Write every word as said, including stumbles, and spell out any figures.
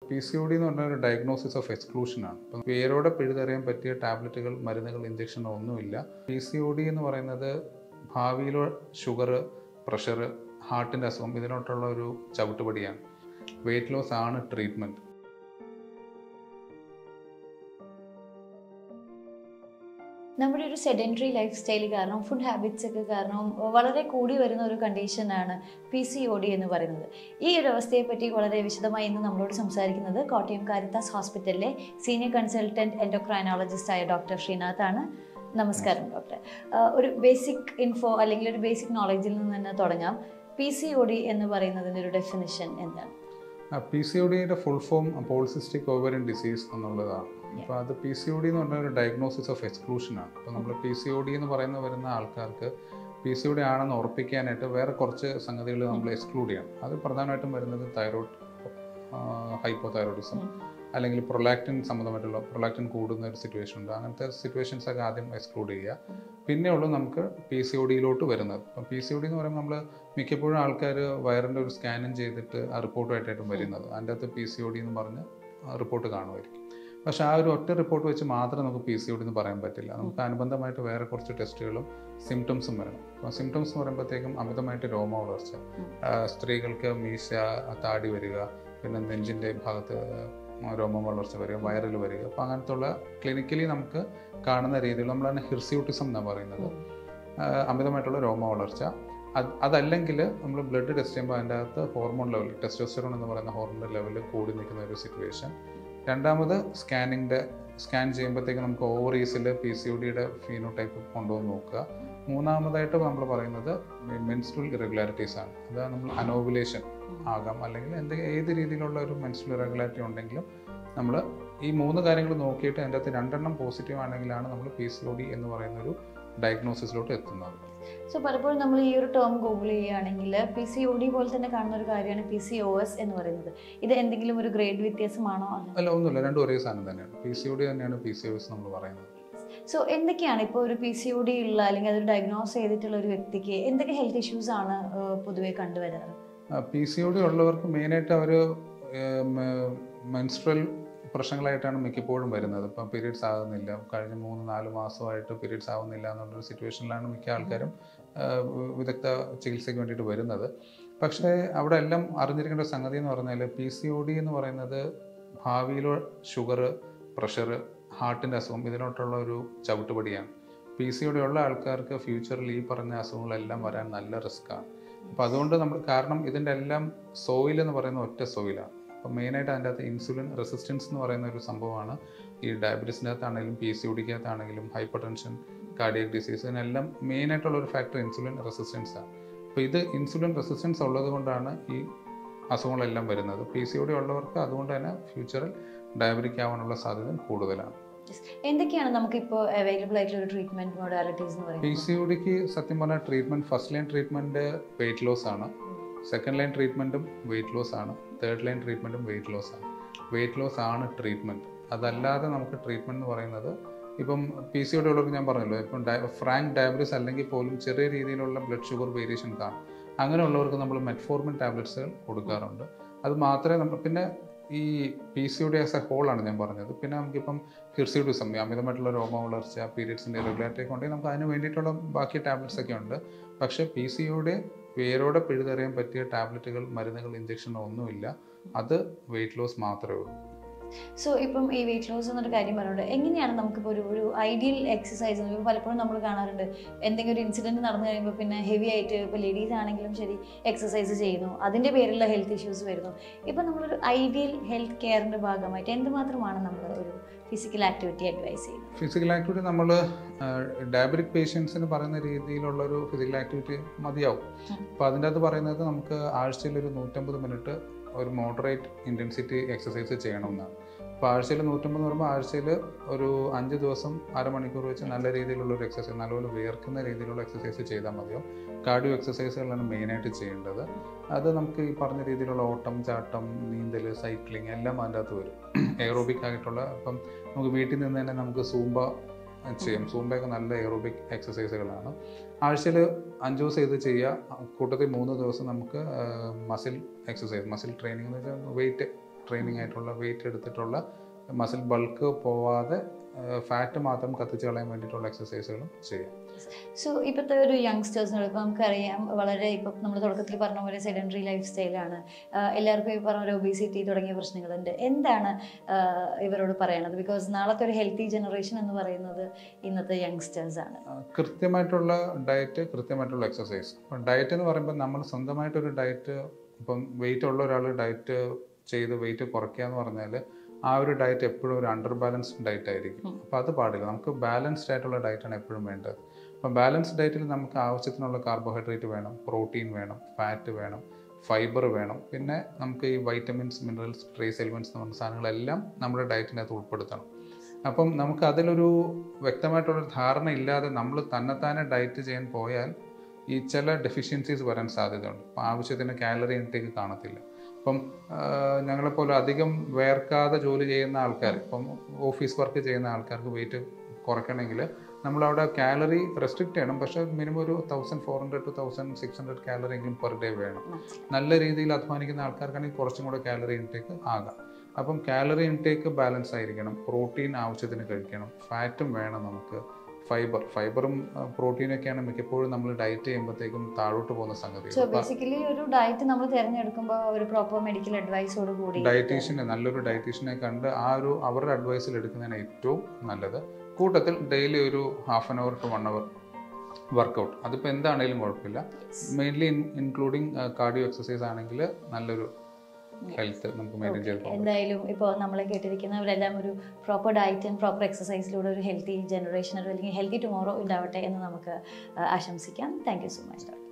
P C O D എന്ന് പറഞ്ഞാൽ ഒരു ഡയഗ്നോസിസ് ഓഫ് എക്സ്ക്ലൂഷൻ ആണ്. അപ്പം പേരോടെ പിഴുതെറിയാൻ പറ്റിയ ടാബ്ലറ്റുകൾ, മരുന്നുകൾ, ഇഞ്ചക്ഷനോ ഒന്നുമില്ല. പി സി ഒ ഡി എന്ന് പറയുന്നത് ഭാവിയിലോ ഷുഗർ, പ്രഷർ, ഹാർട്ടിൻ്റെ അസുഖം ഇതിനോട്ടുള്ള ഒരു ചവിട്ടുപടിയാണ്. വെയിറ്റ് ലോസ് ആണ് ട്രീറ്റ്മെൻറ്റ്. നമ്മുടെ ഒരു സെഡൻറ്ററി ലൈഫ് സ്റ്റൈൽ കാരണം, ഫുഡ് ഹാബിറ്റ്സ് ഒക്കെ കാരണം വളരെ കൂടി വരുന്ന ഒരു കണ്ടീഷനാണ് പി സി ഒ ഡി എന്ന് പറയുന്നത്. ഈ ഒരു അവസ്ഥയെ പറ്റി വളരെ വിശദമായി ഇന്ന് നമ്മളോട് സംസാരിക്കുന്നത് കോട്ടയം കാരിത്താസ് ഹോസ്പിറ്റലിലെ സീനിയർ കൺസൾട്ടൻറ്റ് എൻഡോക്രൈനോളജിസ്റ്റ് ആയ ഡോക്ടർ ശ്രീനാഥ് ആണ്. നമസ്കാരം ഡോക്ടർ. ഒരു ബേസിക് ഇൻഫോ അല്ലെങ്കിൽ ഒരു ബേസിക് നോളജിൽ നിന്ന് തന്നെ തുടങ്ങാം. പി സി ഒ ഡി എന്ന് പറയുന്നതിൻ്റെ ഒരു ഡെഫിനിഷൻ എന്താണ്? പി സി ഒ ഡിയുടെ full form polycystic ovarian disease എന്നുള്ളതാണ്. അപ്പോൾ അത് പി സി ഒ ഡി എന്ന് പറഞ്ഞാൽ ഒരു ഡയഗ്നോസിസ് ഓഫ് എക്സ്ക്ലൂഷൻ ആണ്. അപ്പോൾ നമ്മൾ പി സി ഒ ഡി എന്ന് പറയുന്ന വരുന്ന ആൾക്കാർക്ക് പി സി ഒ ഡി ആണെന്ന് ഉറപ്പിക്കാനായിട്ട് വേറെ കുറച്ച് സംഗതികൾ നമ്മൾ എക്സ്ക്ലൂഡ് ചെയ്യണം. അത് പ്രധാനമായിട്ടും വരുന്നത് തൈറോയ്ഡ്, ഹൈപ്പോ തൈറോയിഡിസം, അല്ലെങ്കിൽ പ്രൊലാക്റ്റിൻ സംബന്ധമായിട്ടുള്ള പ്രൊലാക്റ്റിൻ കൂടുന്ന ഒരു സിറ്റുവേഷൻ ഉണ്ട്. അങ്ങനത്തെ സിറ്റുവേഷൻസ് ഒക്കെ ആദ്യം എക്സ്ക്ലൂഡ് ചെയ്യുക. പിന്നെ ഉള്ളൂ നമുക്ക് പി സി ഒ ഡിയിലോട്ട് വരുന്നത്. അപ്പം പി സി ഒ ഡി എന്ന് പറയുമ്പോൾ നമ്മൾ മിക്കപ്പോഴും ആൾക്കാർ വയറിൻ്റെ ഒരു സ്കാനും ചെയ്തിട്ട് ആ റിപ്പോർട്ടുമായിട്ടായിട്ടും വരുന്നത്. അതിൻ്റെ അകത്ത് പി സി ഒ ഡി എന്ന് പറഞ്ഞ് റിപ്പോർട്ട് കാണുമായിരിക്കും. പക്ഷേ ആ ഒരു ഒറ്റ റിപ്പോർട്ട് വെച്ച് മാത്രം നമുക്ക് പി സി ഒ ഡി എന്ന് പറയാൻ പറ്റില്ല. നമുക്ക് അനുബന്ധമായിട്ട് വേറെ കുറച്ച് ടെസ്റ്റുകളും സിംറ്റംസും വരണം. അപ്പോൾ സിംറ്റംസ് എന്ന് പറയുമ്പോഴത്തേക്കും അമിതമായിട്ട് രോമ വളർച്ച, സ്ത്രീകൾക്ക് മീശ, താടി വരിക, പിന്നെ നെഞ്ചിൻ്റെ ഭാഗത്ത് രോമം വളർച്ച വരിക, വയറിൽ വരിക. അപ്പോൾ അങ്ങനത്തെ ഉള്ള ക്ലിനിക്കലി നമുക്ക് കാണുന്ന രീതിയിൽ നമ്മളാണ് ഹിർസ്യൂട്ടിസം എന്നാണ് പറയുന്നത്. അമിതമായിട്ടുള്ള രോമ വളർച്ച. അത് അതല്ലെങ്കിൽ നമ്മൾ ബ്ലഡ് ടെസ്റ്റ് ചെയ്യുമ്പോൾ അതിൻ്റെ അകത്ത് ഹോർമോൺ ലെവൽ, ടെസ്റ്റോസ്റ്ററോൺ എന്ന് പറയുന്ന ഹോർമോൺ ലെവൽ കൂടി നിൽക്കുന്ന ഒരു സിറ്റുവേഷൻ. രണ്ടാമത് സ്കാനിങ്ങിൻ്റെ സ്കാൻ ചെയ്യുമ്പോഴത്തേക്ക് നമുക്ക് ഓവറീസിൽ പി സി ഒ ഡിയുടെ ഫീനോടൈപ്പ് കൊണ്ടുവന്ന് നോക്കുക. മൂന്നാമതായിട്ട് നമ്മൾ പറയുന്നത് മെൻസ്ട്രൽ ഇറഗുലാരിറ്റീസ് ആണ്. അതാണ് നമ്മൾ അനോവുലേഷൻ ആകാം, അല്ലെങ്കിൽ എന്തെങ്കിലും ഏത് രീതിയിലുള്ള ഒരു മെൻസ്ട്രൽ ഇറഗുലാരിറ്റി ഉണ്ടെങ്കിലും നമ്മൾ ഈ മൂന്ന് കാര്യങ്ങൾ നോക്കിയിട്ട് അതിൻ്റെ അകത്ത് രണ്ടെണ്ണം പോസിറ്റീവ് ആണെങ്കിലാണ് നമ്മൾ പി സി ഒ ഡി എന്ന് പറയുന്നൊരു ഡയഗ്നോസിസിലോട്ട് എത്തുന്നത്. സോ പലപ്പോഴും നമ്മൾ ഈ ഒരു ടേം ഗൂഗിൾ ചെയ്യുകയാണെങ്കിൽ പി സി ഒ ഡി പോലെ തന്നെ കാണുന്ന ഒരു കാര്യമാണ് പി സി ഒ എസ് എന്ന് പറയുന്നത്. ഇത് എന്തെങ്കിലും ഒരു ഗ്രേഡ് വ്യത്യാസമാണോ? അല്ല, ഒന്നുമില്ല, രണ്ടും ഒരേ സാധനം തന്നെയാണ്. പി സി ഒ ഡി തന്നെയാണ് പി സി ഒ എസ് നമ്മൾ പറയുന്നത്. സോ എന്തൊക്കെയാണ് ഇപ്പോൾ ഒരു പി സി ഒ ഡി ഉള്ള അല്ലെങ്കിൽ അതൊരു ഡയഗ്നോസ് ചെയ്തിട്ടുള്ള ഒരു വ്യക്തിക്ക് എന്തൊക്കെ ഹെൽത്ത് ഇഷ്യൂസ് ആണ് പൊതുവേ കണ്ടുവരാറ്? പി സി ഒ ഡി ഉള്ളവർക്ക് മെയിനായിട്ട് അവർ മെൻസ്ട്രൽ പ്രശ്നങ്ങളായിട്ടാണ് മിക്കപ്പോഴും വരുന്നത്. ഇപ്പം പീരീഡ്സ് ആകുന്നില്ല, കഴിഞ്ഞ മൂന്ന് നാല് മാസമായിട്ട് പീരീഡ്സ് ആവുന്നില്ല എന്നുള്ളൊരു സിറ്റുവേഷനിലാണ് മിക്ക ആൾക്കാരും വിദഗ്ധ ചികിത്സയ്ക്ക് വേണ്ടിയിട്ട് വരുന്നത്. പക്ഷേ അവിടെ എല്ലാം അറിഞ്ഞിരിക്കേണ്ട സംഗതി എന്ന് പറഞ്ഞാൽ പി സി ഒ ഡി എന്ന് പറയുന്നത് ഭാവിയിലോ ഷുഗർ, പ്രഷർ, ഹാർട്ടിൻ്റെ അസുഖം ഇതിനോട്ടുള്ള ഒരു ചവിട്ടുപടിയാണ്. പി സി ഒ ഡി ഉള്ള ആൾക്കാർക്ക് ഫ്യൂച്ചറിൽ ഈ പറഞ്ഞ അസുഖങ്ങളെല്ലാം വരാൻ നല്ല റിസ്ക്കാണ്. അപ്പോൾ അതുകൊണ്ട് നമ്മൾ, കാരണം ഇതിൻ്റെ എല്ലാം സോയിൽ എന്ന് പറയുന്ന ഒറ്റ സോയിലാണ്. അപ്പോൾ മെയിനായിട്ട് അതിൻ്റെ അകത്ത് ഇൻസുലിൻ റെസിസ്റ്റൻസ് എന്ന് പറയുന്ന ഒരു സംഭവമാണ്. ഈ ഡയബറ്റീസിൻ്റെ അകത്താണെങ്കിലും പി സി ഒ ഡിക്കകത്താണെങ്കിലും ഹൈപ്പർ ടെൻഷൻ, കാർഡിയക് ഡിസീസ്, ഇതിനെല്ലാം മെയിനായിട്ടുള്ള ഒരു ഫാക്ടർ ഇൻസുലിൻ റെസിസ്റ്റൻസ് ആണ്. അപ്പോൾ ഇത് ഇൻസുലിൻ റെസിസ്റ്റൻസ് ഉള്ളത് കൊണ്ടാണ് ഈ അസുഖങ്ങളെല്ലാം വരുന്നത്. പി സി ഒ ഡി ഉള്ളവർക്ക് അതുകൊണ്ട് തന്നെ ഫ്യൂച്ചറിൽ ഡയബറ്റിക് ആവാനുള്ള സാധ്യത കൂടുതലാണ്. എന്തൊക്കെയാണ് നമുക്കിപ്പോൾ അവൈലബിൾ ആയിട്ടുള്ള ട്രീറ്റ്മെൻറ്റ് മൊഡാലിറ്റീസ് എന്ന് പറയുന്നത്? പി സി ഒ ഡിക്ക് സത്യം പറഞ്ഞാൽ treatment, first line treatment weight loss ആണ്, സെക്കൻഡ് ലൈൻ ട്രീറ്റ്മെൻറ്റും വെയിറ്റ് ലോസ് ആണ്, തേർഡ് ലൈൻ ട്രീറ്റ്മെൻറ്റും വെയിറ്റ് ലോസ് ആണ്. വെയിറ്റ് ലോസ് ആണ് ട്രീറ്റ്മെൻറ്റ്. അതല്ലാതെ നമുക്ക് ട്രീറ്റ്മെൻറ്റ് എന്ന് പറയുന്നത് ഇപ്പം പി സി ഒ ഡി ഉള്ളവർക്ക് ഞാൻ പറഞ്ഞല്ലോ, ഇപ്പം ഡയ ഫ്രാങ്ക് ഡയബറ്റീസ് അല്ലെങ്കിൽ പോലും ചെറിയ രീതിയിലുള്ള ബ്ലഡ് ഷുഗർ വേരിയേഷൻ കാണും. അങ്ങനെയുള്ളവർക്ക് നമ്മൾ മെറ്റ്ഫോർമിൻ ടാബ്ലറ്റ്സുകൾ കൊടുക്കാറുണ്ട്. അത് മാത്രമേ നമ്മൾ, പിന്നെ ഈ P C O D as a ഹോളാണ് ഞാൻ പറഞ്ഞത്. പിന്നെ നമുക്കിപ്പം ഹിർസ്യൂട്ടിസം, അമിതമായിട്ടുള്ള രോമ വളർച്ച, പീരിയഡ്സിൻ്റെ ഇറഗുലാരിറ്റി ഒക്കെ ഉണ്ടെങ്കിൽ നമുക്ക് അതിന് വേണ്ടിയിട്ടുള്ള ബാക്കി ടാബ്ലറ്റ്സ് ഒക്കെ ഉണ്ട്. പക്ഷേ പി സി ഒ ഡി വേരോടെ പിഴുതെറിയാൻ പറ്റിയ ടാബ്ലറ്റുകൾ, മരുന്നുകൾ, ഇഞ്ചക്ഷനോ ഒന്നുമില്ല. അത് വെയിറ്റ് ലോസ് മാത്രമേ ഉള്ളൂ. സോ ഇപ്പം ഈ വെയിറ്റ് ലോസ് എന്നൊരു കാര്യം പറഞ്ഞുകൊണ്ട് എങ്ങനെയാണ് നമുക്കിപ്പോൾ ഒരു ഒരു ഐഡിയൽ എക്സസൈസ്? ഇപ്പോൾ പലപ്പോഴും നമ്മൾ കാണാറുണ്ട് എന്തെങ്കിലും ഒരു ഇൻസിഡൻറ്റ് നടന്നു കഴിയുമ്പോൾ പിന്നെ ഹെവി ആയിട്ട് ഇപ്പോൾ ലേഡീസ് ആണെങ്കിലും ശരി എക്സസൈസ് ചെയ്യുന്നു, അതിൻ്റെ പേരിലുള്ള ഹെൽത്ത് ഇഷ്യൂസ് വരുന്നു. ഇപ്പം നമ്മളൊരു ഐഡിയൽ ഹെൽത്ത് കെയറിൻ്റെ ഭാഗമായിട്ട് എന്തുമാത്രമാണ് നമ്മൾ ഒരു ഫിസിക്കൽ ആക്ടിവിറ്റി അഡ്വൈസ് ചെയ്യുന്നത്? ഫിസിക്കൽ ആക്ടിവിറ്റി നമ്മൾ ഡയബറ്റിക് പേഷ്യൻസിന് പറയുന്ന രീതിയിലുള്ളൊരു ഫിസിക്കൽ ആക്ടിവിറ്റി മതിയാവും. അപ്പോൾ അതിൻ്റെ അകത്ത് പറയുന്നത് നമുക്ക് ആഴ്ചയിൽ ഒരു നൂറ്റമ്പത് മിനിറ്റ് ഒരു മോഡറേറ്റ് ഇൻറ്റൻസിറ്റി എക്സസൈസ് ചെയ്യണമെന്നാണ്. അപ്പോൾ ആഴ്ചയിൽ നൂറ്റമ്പത് എന്ന് പറയുമ്പോൾ ആഴ്ചയിൽ ഒരു അഞ്ച് ദിവസം അരമണിക്കൂർ വെച്ച് നല്ല രീതിയിലുള്ളൊരു എക്സസൈസ്, നല്ലപോലെ വിയർക്കുന്ന രീതിയിലുള്ള എക്സസൈസ് ചെയ്താൽ മതിയോ. കാർഡിയോ എക്സസൈസുകളാണ് മെയിനായിട്ട് ചെയ്യേണ്ടത്. അത് നമുക്ക് ഈ പറഞ്ഞ രീതിയിലുള്ള ഓട്ടം, ചാട്ടം, നീന്തൽ, സൈക്ലിംഗ് എല്ലാം അതിൻ്റെ അകത്ത് വരും. എയറോബിക് ആയിട്ടുള്ള, ഇപ്പം നമുക്ക് വീട്ടിൽ നിന്ന് തന്നെ നമുക്ക് സൂംബ ചെയ്യും. സൂംബയൊക്കെ നല്ല എയറോബിക് എക്സസൈസുകളാണ്. ആഴ്ചയിൽ അഞ്ച് ദിവസം ഇത് ചെയ്യുക. കൂട്ടത്തിൽ മൂന്ന് ദിവസം നമുക്ക് മസിൽ എക്സസൈസ്, മസിൽ ട്രെയിനിങ് എന്ന് വെച്ചാൽ വെയിറ്റ് ട്രെയിനിങ് ആയിട്ടുള്ള വെയിറ്റ് എടുത്തിട്ടുള്ള മസിൽ ബൾക്ക് പോവാതെ ഫാറ്റ് മാത്രം കത്തിച്ച് കളയാൻ വേണ്ടിയിട്ടുള്ള എക്സസൈസുകളും ചെയ്യാം. സോ ഇപ്പോഴത്തെ ഒരു യങ്സ്റ്റേഴ്സിനോട് ഇപ്പോൾ നമുക്കറിയാം വളരെ ഇപ്പം നമ്മൾ തുടക്കത്തിൽ പറഞ്ഞ പോലെ സെഡൻറ്ററി ലൈഫ് സ്റ്റൈലാണ്, എല്ലാവർക്കും ഈ പറഞ്ഞ പോലെ ഒബീസിറ്റി തുടങ്ങിയ പ്രശ്നങ്ങളുണ്ട്. എന്താണ് ഇവരോട് പറയണത്? ബിക്കോസ് നാളത്തെ ഒരു ഹെൽത്തി ജനറേഷൻ എന്ന് പറയുന്നത് ഇന്നത്തെ യങ്സ്റ്റേഴ്സാണ്. കൃത്യമായിട്ടുള്ള ഡയറ്റ്, കൃത്യമായിട്ടുള്ള എക്സസൈസ്. ഇപ്പം ഡയറ്റ് എന്ന് പറയുമ്പോൾ നമ്മൾ സ്വന്തമായിട്ടൊരു ഡയറ്റ്, ഇപ്പം വെയിറ്റ് ഉള്ള ഒരാൾ ഡയറ്റ് ചെയ്ത് വെയിറ്റ് കുറയ്ക്കുക എന്ന് പറഞ്ഞാൽ ആ ഒരു ഡയറ്റ് എപ്പോഴും ഒരു അണ്ടർ ബാലൻസ്ഡ് ഡയറ്റ് ആയിരിക്കും. അപ്പോൾ അത് പാടില്ല. നമുക്ക് ബാലൻസ്ഡ് ആയിട്ടുള്ള ഡയറ്റാണ് എപ്പോഴും വേണ്ടത്. അപ്പം ബാലൻസ്ഡ് ഡയറ്റിൽ നമുക്ക് ആവശ്യത്തിനുള്ള കാർബോഹൈഡ്രേറ്റ് വേണം, പ്രോട്ടീൻ വേണം, ഫാറ്റ് വേണം, ഫൈബർ വേണം, പിന്നെ നമുക്ക് ഈ വൈറ്റമിൻസ്, മിനറൽസ്, ട്രേസ് എലിമെൻറ്റ്സ് എന്ന് പറഞ്ഞ സാധനങ്ങളെല്ലാം നമ്മുടെ ഡയറ്റിനകത്ത് ഉൾപ്പെടുത്തണം. അപ്പം നമുക്ക് അതിലൊരു വ്യക്തമായിട്ടുള്ളൊരു ധാരണ ഇല്ലാതെ നമ്മൾ തന്നെത്താനെ ഡയറ്റ് ചെയ്യാൻ പോയാൽ ഈ ചില ഡെഫിഷ്യൻസീസ് വരാൻ സാധ്യതയുണ്ട്. അപ്പം ആവശ്യത്തിന് കാലറി ഇൻടേക്ക് കാണത്തില്ല. ഇപ്പം ഞങ്ങളെപ്പോലെ അധികം വേർക്കാതെ ജോലി ചെയ്യുന്ന ആൾക്കാർ, ഇപ്പം ഓഫീസ് വർക്ക് ചെയ്യുന്ന ആൾക്കാർക്ക് വെയിറ്റ് കുറയ്ക്കണമെങ്കിൽ നമ്മളവിടെ കാലറി റെസ്ട്രിക്റ്റ് ചെയ്യണം. പക്ഷേ മിനിമം ഒരു thousand four hundred two thousand six hundred calorie എങ്കിലും പെർ ഡേ വേണം. നല്ല രീതിയിൽ അധ്വാനിക്കുന്ന ആൾക്കാർക്കാണെങ്കിൽ കുറച്ചും കൂടെ കാലറി ഇൻടേക്ക് ആകാം. അപ്പം കാലറി ഇൻടേക്ക് ബാലൻസ് ആയിരിക്കണം. പ്രോട്ടീൻ ആവശ്യത്തിന് കഴിക്കണം, ഫാറ്റും വേണം നമുക്ക്, ഫൈബർ ഫൈബറും പ്രോട്ടീനൊക്കെയാണ് മിക്കപ്പോഴും നമ്മൾ ഡയറ്റ് ചെയ്യുമ്പോഴത്തേക്കും താഴോട്ട് പോകുന്ന സംഗതി. സോ ബേസിക്കലി ഒരു ഡയറ്റ് നമ്മൾ തിരഞ്ഞെടുക്കുമ്പോൾ ഒരു പ്രോപ്പർ മെഡിക്കൽ അഡ്വൈസോട് കൂടി ഡയറ്റീഷ്യനെ, നല്ലൊരു ഡയറ്റീഷ്യനെ കണ്ട് ആ ഒരു അവരുടെ അഡ്വൈസിൽ എടുക്കുന്നതാണ് ഏറ്റവും നല്ലത്. കൂട്ടത്തിൽ ഡെയിലി ഒരു half an hour to one hour workout, അതിപ്പോൾ എന്താണെങ്കിലും കുഴപ്പമില്ല. മെയിൻലി ഇൻക്ലൂഡിങ് കാർഡിയോ എക്സസൈസ് ആണെങ്കിൽ നല്ലൊരു ഹെൽത്ത് നമുക്ക് മെയിൻറ്റെയിൻ ചെയ്ത് പോകാം. എന്തായാലും ഇപ്പോൾ നമ്മളെ കേട്ടിരിക്കുന്നവരെല്ലാം ഒരു പ്രോപ്പർ ഡയറ്റ് ആൻഡ് പ്രോപ്പർ എക്സസൈസിലൂടെ ഒരു ഹെൽത്തി ജനറേഷൻ അല്ലെങ്കിൽ ഹെൽത്തി ടുമോറോ ഉണ്ടാവട്ടെ എന്ന് നമുക്ക് ആശംസിക്കാം. Thank you so much.